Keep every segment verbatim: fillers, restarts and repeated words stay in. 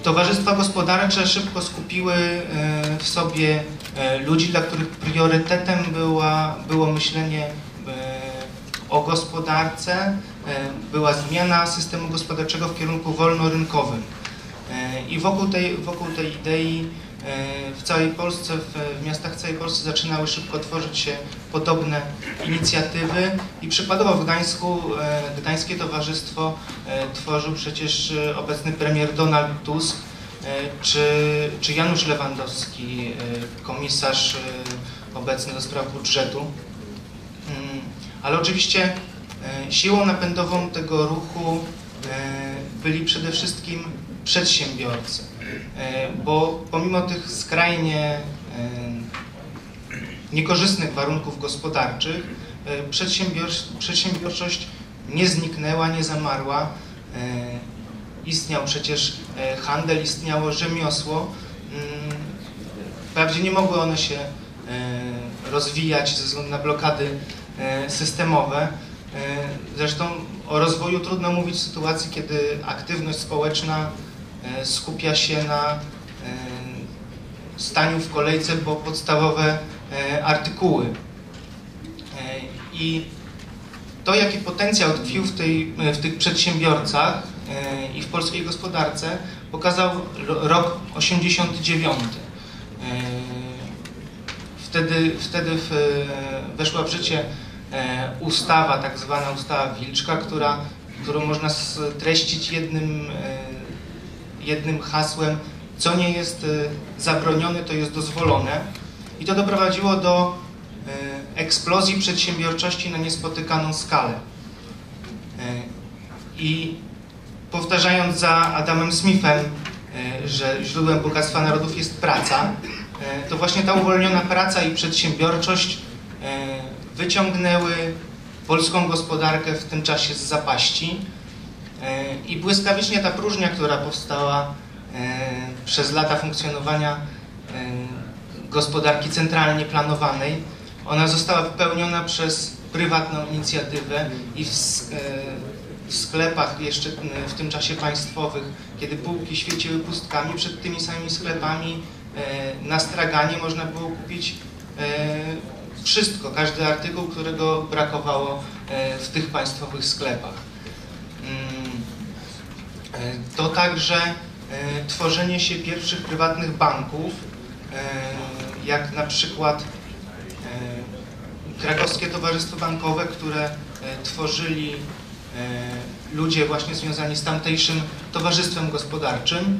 Towarzystwa gospodarcze szybko skupiły w sobie ludzi, dla których priorytetem była, było myślenie o gospodarce, była zmiana systemu gospodarczego w kierunku wolnorynkowym. I wokół tej, wokół tej idei w całej Polsce, w miastach w całej Polsce zaczynały szybko tworzyć się podobne inicjatywy i przykładowo w Gdańsku Gdańskie Towarzystwo tworzył przecież obecny premier Donald Tusk czy, czy Janusz Lewandowski, komisarz obecny do spraw budżetu. Ale oczywiście siłą napędową tego ruchu byli przede wszystkim przedsiębiorcy, bo pomimo tych skrajnie niekorzystnych warunków gospodarczych przedsiębior przedsiębiorczość nie zniknęła, nie zamarła. Istniał przecież handel, istniało rzemiosło. Wprawdzie nie mogły one się rozwijać ze względu na blokady systemowe. Zresztą o rozwoju trudno mówić w sytuacji, kiedy aktywność społeczna skupia się na staniu w kolejce po podstawowe artykuły. I to, jaki potencjał tkwił w, tej, w tych przedsiębiorcach i w polskiej gospodarce, pokazał rok osiemdziesiąty dziewiąty. Wtedy, wtedy w, weszła w życie ustawa, tak zwana ustawa Wilczka, która, którą można streścić jednym, jednym hasłem: co nie jest zabronione, to jest dozwolone. I to doprowadziło do eksplozji przedsiębiorczości na niespotykaną skalę. I powtarzając za Adamem Smithem, że źródłem bogactwa narodów jest praca, to właśnie ta uwolniona praca i przedsiębiorczość wyciągnęły polską gospodarkę w tym czasie z zapaści i błyskawicznie ta próżnia, która powstała przez lata funkcjonowania gospodarki centralnie planowanej, ona została wypełniona przez prywatną inicjatywę i w, w sklepach jeszcze w tym czasie państwowych, kiedy półki świeciły pustkami, przed tymi samymi sklepami na straganie można było kupić wszystko, każdy artykuł, którego brakowało w tych państwowych sklepach. To także tworzenie się pierwszych prywatnych banków, jak na przykład Krakowskie Towarzystwo Bankowe, które tworzyli ludzie właśnie związani z tamtejszym towarzystwem gospodarczym,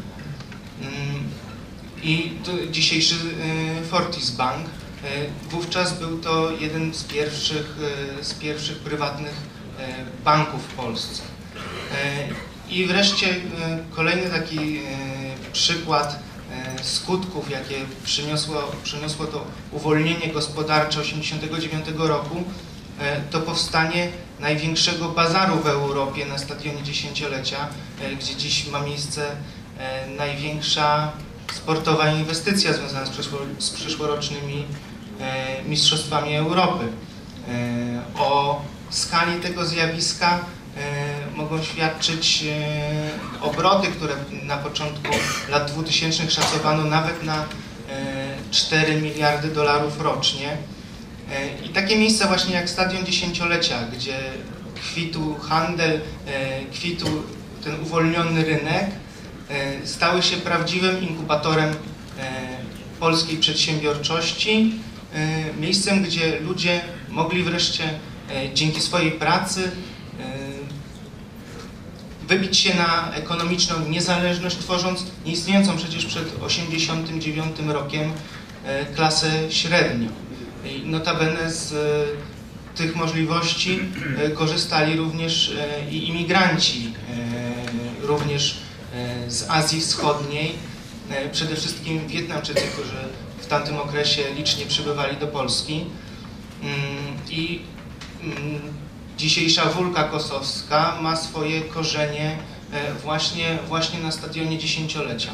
i dzisiejszy Fortis Bank. Wówczas był to jeden z pierwszych, z pierwszych prywatnych banków w Polsce. I wreszcie kolejny taki przykład skutków, jakie przyniosło, przyniosło to uwolnienie gospodarcze osiemdziesiątego dziewiątego roku, to powstanie największego bazaru w Europie na Stadionie Dziesięciolecia, gdzie dziś ma miejsce największa sportowa inwestycja związana z, przyszło, z przyszłorocznymi e, Mistrzostwami Europy. E, o skali tego zjawiska e, mogą świadczyć e, obroty, które na początku lat dwutysięcznych szacowano nawet na e, cztery miliardy dolarów rocznie. E, I takie miejsca właśnie jak Stadion Dziesięciolecia, gdzie kwitł handel, e, kwitł ten uwolniony rynek, stały się prawdziwym inkubatorem polskiej przedsiębiorczości, miejscem, gdzie ludzie mogli wreszcie dzięki swojej pracy wybić się na ekonomiczną niezależność, tworząc nieistniejącą przecież przed osiemdziesiątym dziewiątym rokiem klasę średnią. I notabene z tych możliwości korzystali również i imigranci, również z Azji Wschodniej, przede wszystkim Wietnamczycy, którzy w tamtym okresie licznie przybywali do Polski. I dzisiejsza Wólka Kosowska ma swoje korzenie właśnie, właśnie na Stadionie Dziesięciolecia.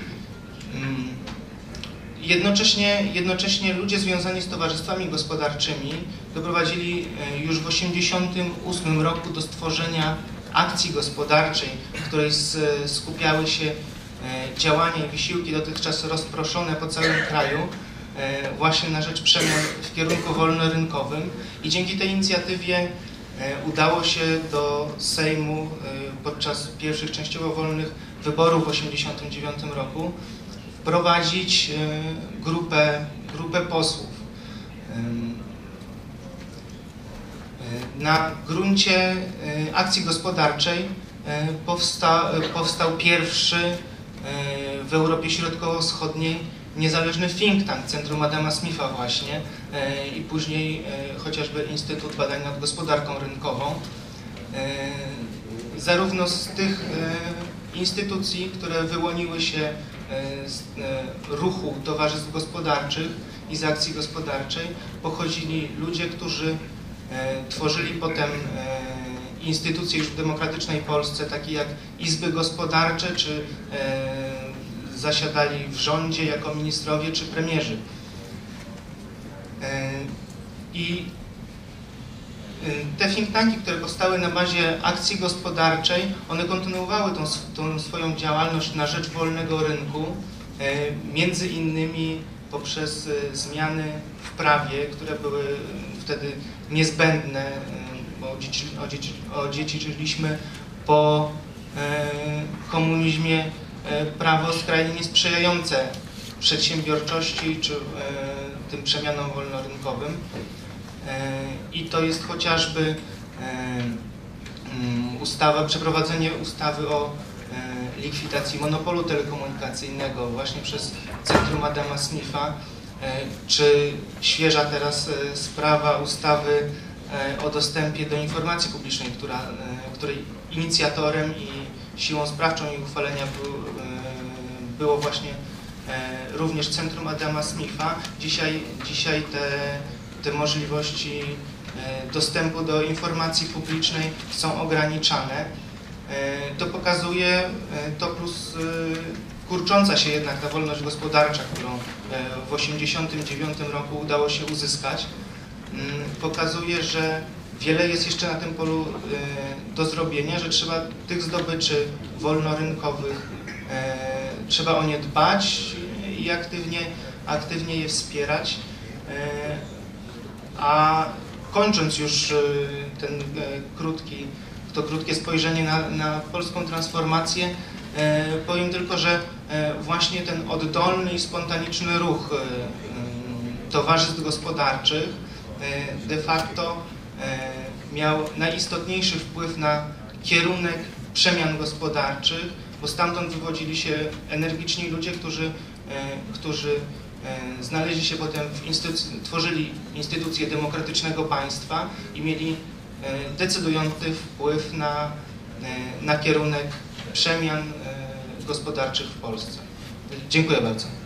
Jednocześnie, jednocześnie ludzie związani z towarzystwami gospodarczymi doprowadzili już w osiemdziesiątym ósmym roku do stworzenia akcji gospodarczej, w której skupiały się działania i wysiłki dotychczas rozproszone po całym kraju właśnie na rzecz przemian w kierunku wolnorynkowym i dzięki tej inicjatywie udało się do Sejmu podczas pierwszych częściowo wolnych wyborów w tysiąc dziewięćset osiemdziesiątym dziewiątym roku wprowadzić grupę, grupę posłów. Na gruncie akcji gospodarczej powsta, powstał pierwszy w Europie Środkowo-Wschodniej niezależny think tank, Centrum Adama Smitha właśnie i później chociażby Instytut Badań nad Gospodarką Rynkową. Zarówno z tych instytucji, które wyłoniły się z ruchu towarzystw gospodarczych i z akcji gospodarczej, pochodzili ludzie, którzy tworzyli potem instytucje już w demokratycznej Polsce, takie jak izby gospodarcze, czy zasiadali w rządzie jako ministrowie czy premierzy. I te think tanki, które powstały na bazie akcji gospodarczej, one kontynuowały tą, tą swoją działalność na rzecz wolnego rynku, między innymi poprzez zmiany w prawie, które były wtedy niezbędne, bo odziedziczyliśmy po komunizmie prawo skrajnie niesprzyjające przedsiębiorczości czy tym przemianom wolnorynkowym. I to jest chociażby ustawa, przeprowadzenie ustawy o likwidacji monopolu telekomunikacyjnego właśnie przez Centrum Adama Smitha, czy świeża teraz sprawa ustawy o dostępie do informacji publicznej, która, której inicjatorem i siłą sprawczą jej uchwalenia był, było właśnie również Centrum Adama Smitha. Dzisiaj, dzisiaj te, te możliwości dostępu do informacji publicznej są ograniczane. To pokazuje, to plus kurcząca się jednak ta wolność gospodarcza, którą w tysiąc dziewięćset osiemdziesiątym dziewiątym roku udało się uzyskać, pokazuje, że wiele jest jeszcze na tym polu do zrobienia, że trzeba tych zdobyczy wolnorynkowych, trzeba o nie dbać i aktywnie, aktywnie je wspierać. A kończąc już ten krótki, to krótkie spojrzenie na, na polską transformację, powiem tylko, że właśnie ten oddolny i spontaniczny ruch towarzystw gospodarczych de facto miał najistotniejszy wpływ na kierunek przemian gospodarczych, bo stamtąd wywodzili się energiczni ludzie, którzy, którzy znaleźli się potem w instytucji, tworzyli instytucje demokratycznego państwa i mieli decydujący wpływ na, na kierunek przemian gospodarczych w Polsce. Dziękuję bardzo.